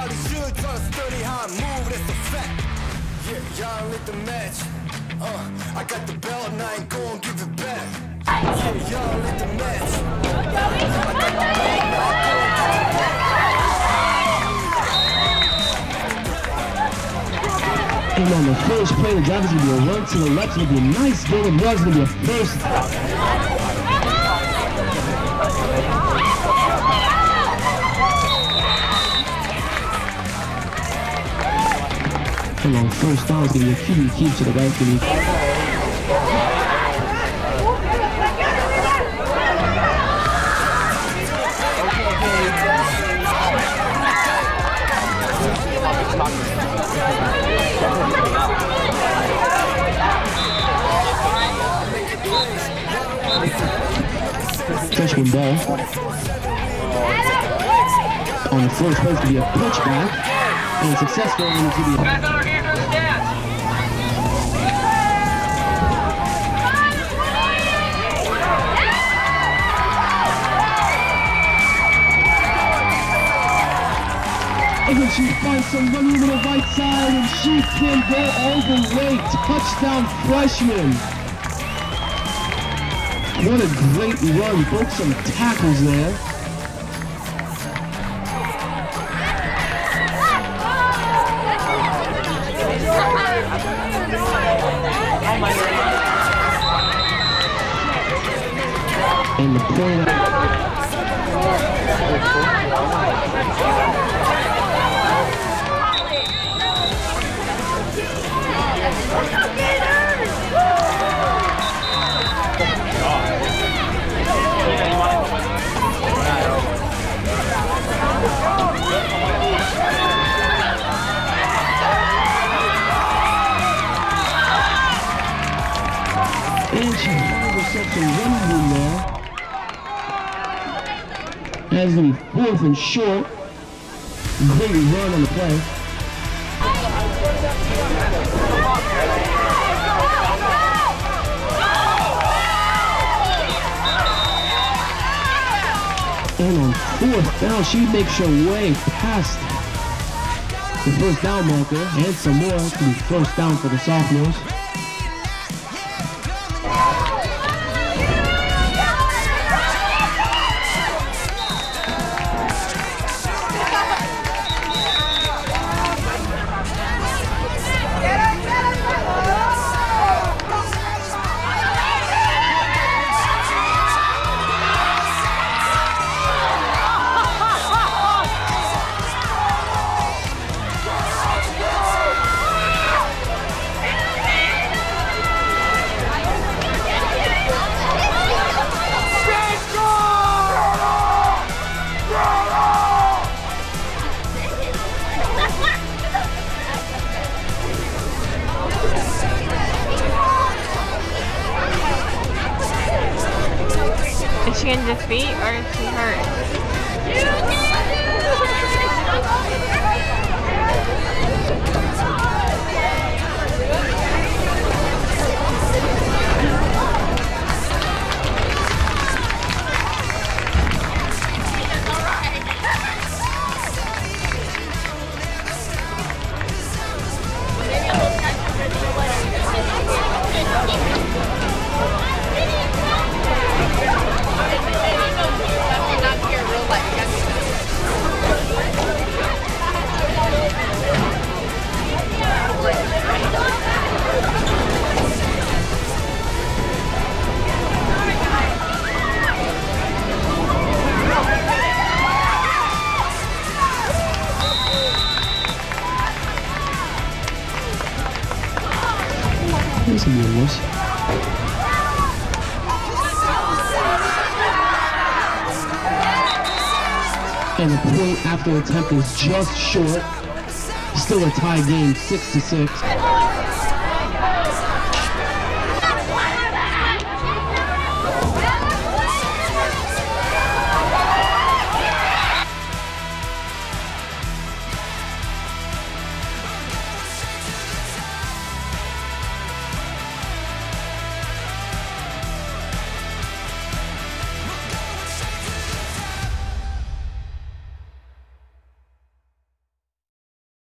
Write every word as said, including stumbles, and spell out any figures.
probably should try to study how I move, that's a fact. Yeah, y'all lit the match. Uh, I got the belt and I ain't gon' give it back. Yeah, y'all lit the match. I got the belt and I ain't gon' give it back. And on the first play, the driver's gonna be a run to the left. It's gonna be a nice game. It was gonna be a first. And on first down, it's gonna be a Q B keep to the right. It's gonna be freshman ball. On the first play, it's going to be a pitchback, and it's successful, and it's going to be a... And then she finds some running to the right side, and she can go all the way. Touchdown freshman. What a great run, broke some tackles there. And the point and she found herself some running room there. That's going to be fourth and short. Great run on the play. And on fourth down, she makes her way past the first down marker and some more to be first down for the sophomores. Is she in defeat or is she hurt? This will be worse. And the point after attempt is just short. Still a tie game, six to six.